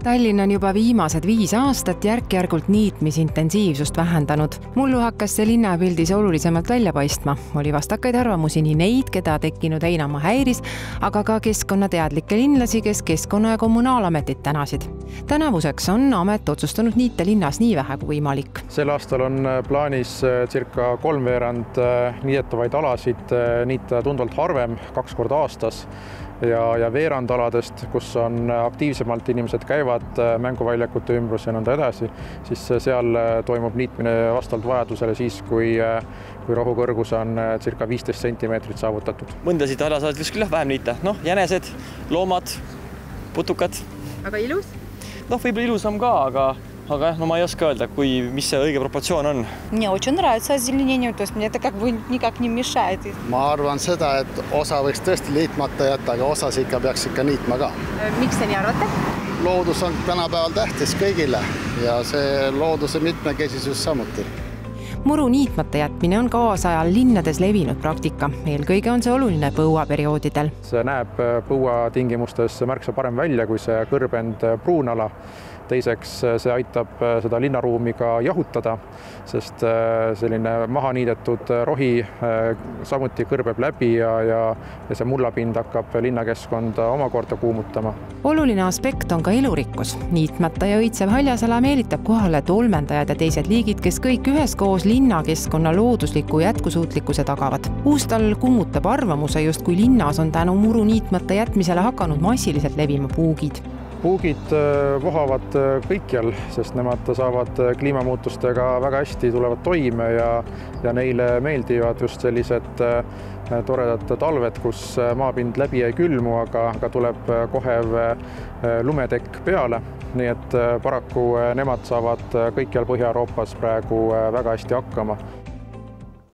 Tallinn on juba viimased 5 aastat järk-järgult niitmisintensiivsust vähendanud. Mullu hakkas see linnapildis olulisemalt välja paistma. Oli vastakaid arvamusi nii neid, keda tekkinud heinamaa häiris, aga ka keskkonnateadlikke linlasi, kes keskkonna- ja kommunaalametit tänasid. Tänavuseks on amet otsustanud niita linnas nii vähe kui võimalik. Sel aastal on plaanis circa 3/4 niidetavaid alasid niita tundvalt harvem, 2 korda aastas. Ja veerandaladest, kus on aktiivsemalt inimesed käivad mänguväljakute ümbrus ja nõnda edasi, siis seal toimub niitmine vastavalt vajadusele siis, kui rohukõrgus on circa 15 sentimeetrit saavutatud. Mõndasid alasaad võiks küll vähem niita. Jänesed, loomad, putukad. Aga ilus? Võib-olla ilusam ka, aga ma ei oska öelda, mis see õige proportsioon on. Мне очень нравится озеленение, то есть мне это как бы никак не mешает. Ma arvan seda, et osa võiks tõesti liitmata jätta, aga osas ikka peaks ikka niitma ka. Miks te nii arvate? Loodus on tänapäeval tähtis kõigile ja see looduse mitmekesisus samuti. Muru niitmata jätmine on kaasajal linnades levinud praktika. Eelkõige on see oluline põuaperioodidel. See näeb põua tingimustes märksa parem välja kui see kõrbend pruunala. Teiseks see aitab seda linnaruumi ka jahutada, sest selline maha niidetud rohi samuti kõrbeb läbi ja see mullapind hakkab linnakeskkonda omakorda kuumutama. Oluline aspekt on ka elurikkus. Niitmata ja õitsev haljasala meelitab kohale tolmendajad ja teised liigid, kes kõik üheskoos linnakeskkonna loodusliku jätkusuutlikkuse tagavad. Uustall kummutab arvamuse, just kui linnas on tänu muru niitmata jätmisele hakanud massiliselt levima puugid. Puugid vohavad kõikjal, sest nemad saavad kliimamuutustega väga hästi, tulevad toime ja neile meeldivad just sellised toredad talved, kus maapind läbi ei külmu, aga tuleb kohev lumetekk peale. Nii et paraku nemad saavad kõikjal Põhja-Euroopas praegu väga hästi hakkama.